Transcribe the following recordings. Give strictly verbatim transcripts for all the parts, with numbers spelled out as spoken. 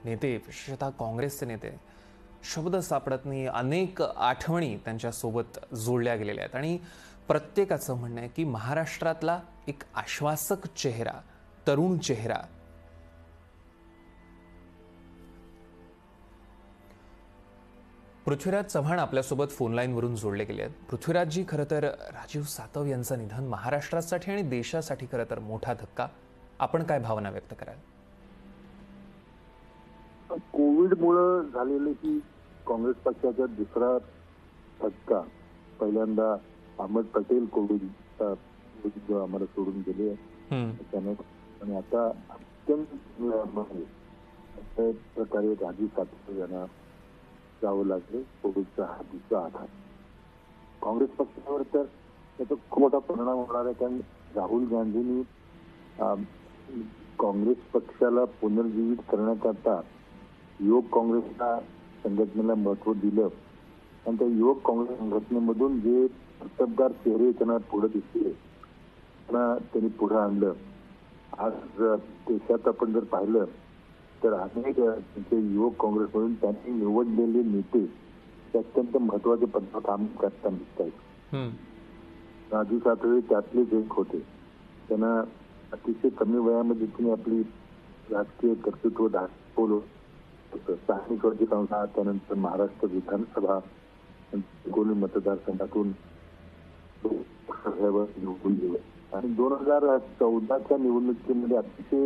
नेते, विशेषतः काँग्रेसचे नेते शब्द सापडत नाही. अनेक आठवणी त्यांच्यासोबत जोडल्या गेलेल्या आहेत आणि प्रत्येकाचं म्हणणं आहे की महाराष्ट्रातला एक आश्वासक चेहरा, तरुण चेहरा पृथ्वीराज चव्हाण आपल्यासोबत फोनलाईनवरून जोडले गेले आहेत. पृथ्वीराजजी, खरं तर राजीव सातव यांचं निधन महाराष्ट्रासाठी आणि देशासाठी खरं तर मोठा धक्का. आपण काय भावना व्यक्त कराल? कोविडमुळे झालेली ही काँग्रेस पक्षाचा दुसरा धक्का. पहिल्यांदा अहमद पटेल कोविड आम्हाला सोडून गेले अचानक, आणि आता अत्यंत प्रकारे राजीव सातव यांना जावं लागले. कोविडचा हा दुसरा आधार काँग्रेस पक्षावर तर त्याचा खूप मोठा परिणाम होणार आहे. कारण राहुल गांधींनी काँग्रेस पक्षाला पुनर्जीवित करण्याकरता युवक काँग्रेसच्या संघटनेला महत्व दिलं आणि त्या युवक काँग्रेस संघटनेमधून जे कर्तबगार चेहरे त्यांना पुढे दिसले त्यांना त्यांनी पुढे आणलं. आज देशात आपण जर पाहिलं तर अनेक त्यांचे युवक काँग्रेसमधून त्यांनी निवडलेले नेते ते अत्यंत महत्वाचे पदावर काम करताना दिसत आहेत. राजू सातव त्यातलेच एक होते. त्यांना अतिशय कमी वयामध्ये त्यांनी आपली राजकीय कर्तृत्व दाखवलं. स्थानिक स्वराज्य संस्था, त्यानंतर महाराष्ट्र विधानसभा, कोणी मतदारसंघातून निवडून गेले आणि दोन हजार चौदाच्या निवडणुकीमध्ये अतिशय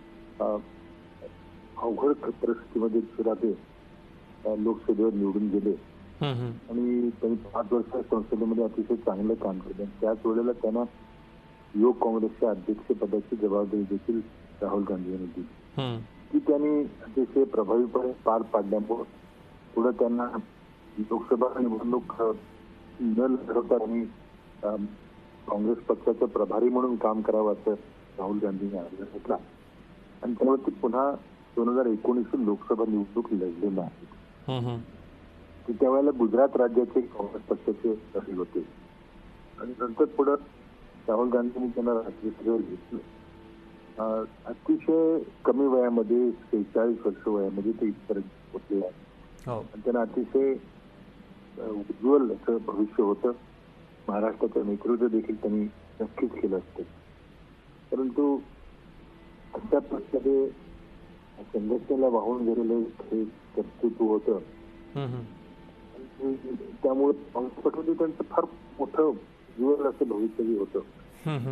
अवघड परिस्थितीमध्ये सुराते लोकसभेवर निवडून गेले आणि त्यांनी पाच वर्ष संसदेमध्ये अतिशय चांगलं काम केलं. त्याच वेळेला त्यांना युवक काँग्रेसच्या अध्यक्षपदाची जबाबदारी देखील राहुल गांधी यांनी दिली. ती त्यांनी अतिशय प्रभावीपणे पार पाडल्यामुळे पुढे त्यांना लोकसभा निवडणूक न लढवता त्यांनी काँग्रेस पक्षाचं प्रभारी म्हणून काम करावं असं राहुल गांधींनी आग्रह घेतला आणि त्यावरती पुन्हा दोन हजार एकोणीस लोकसभा निवडणूक लढलेला आहे. त्यावेळेला गुजरात राज्याचे काँग्रेस पक्षाचे प्रमुख होते आणि नंतर पुढे राहुल गांधींनी त्यांना राज्यसभेवर घेतलं. अतिशय कमी वयामध्ये सेहेचाळीस वर्ष वयामध्ये ते इथपर्यंत पोहोचले आणि त्यांना अतिशय उज्ज्वल असं भविष्य होतं. महाराष्ट्राचं नेतृत्व देखील त्यांनी नक्कीच केलं असतं. परंतु अशा प्रकारे संघटनेला वाहून गेलेलं हे कर्तृत्व होतं. त्यामुळे काँग्रेस पक्षाचं त्यांचं फार मोठं उज्ज्वल असं भविष्य होतं.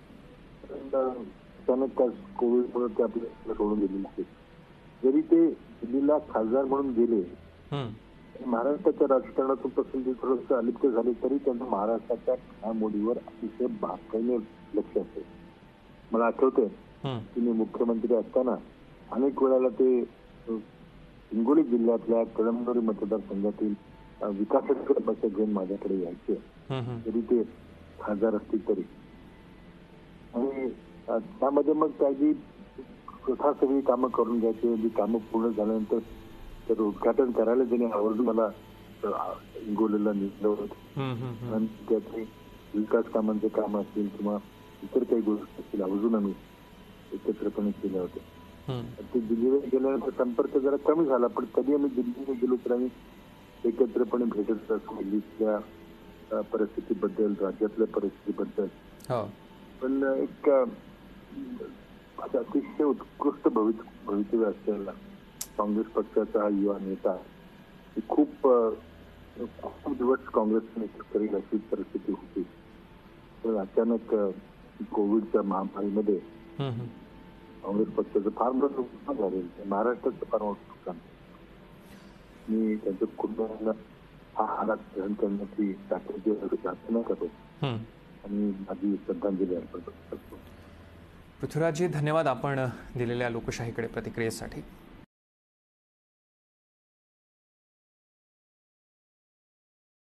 अचानक कोविडमुळे ते आपल्याला सोडून गेलेले आहेत. जरी ते दिल्लीला खासदार म्हणून गेले, महाराष्ट्राच्या राजकारणातून पसंती थोडंसं अलिप्त झाले, तरी त्यांचं महाराष्ट्राच्या घडामोडीवर अतिशय बारकाईने लक्ष असेल. मला आठवतंय की मी मुख्यमंत्री असताना अनेक वेळेला ते हिंगोली जिल्ह्यातल्या कळमनुरी मतदारसंघातील विकासाचे लक्ष घेऊन माझ्याकडे यायचे, जरी ते खासदार असतील तरी. आणि त्यामध्ये मग त्याची स्वतः सगळी कामं करून घ्यायचे. जी कामं पूर्ण झाल्यानंतर तर उद्घाटन करायला त्यांनी आवर्जून मला हिंगोलीला निघलं होतं आणि त्याचे विकास कामांचे काम असतील किंवा इतर काही गोष्टी असतील आवर्जून आम्ही एकत्रपणे केल्या होत्या. ते दिल्लीला गेल्यानंतर संपर्क जरा कमी झाला, पण कधी आम्ही दिल्लीला गेलो तर आम्ही एकत्रपणे भेटत असतो दिल्लीतल्या परिस्थितीबद्दल, राज्यातल्या परिस्थितीबद्दल. पण एक अतिशय उत्कृष्ट भवितव्य असलेला काँग्रेस पक्षाचा हा युवा नेता खूप खूप दिवस काँग्रेस नेतृत्व करेल अशी परिस्थिती होती. तर अचानक कोविडच्या महामारीमध्ये काँग्रेस पक्षाचं फार मोठं नुकसान झालेलं, महाराष्ट्राचं फार मोठं नुकसान. मी त्यांच्या कुटुंबाला हा हालात सहन करण्याची ताकद प्रार्थना करतो आणि माझी श्रद्धांजली अर्पण करतो. पृथ्वीराजजी, धन्यवाद आपण दिलेल्या लोकशाहीकडे प्रतिक्रियेसाठी.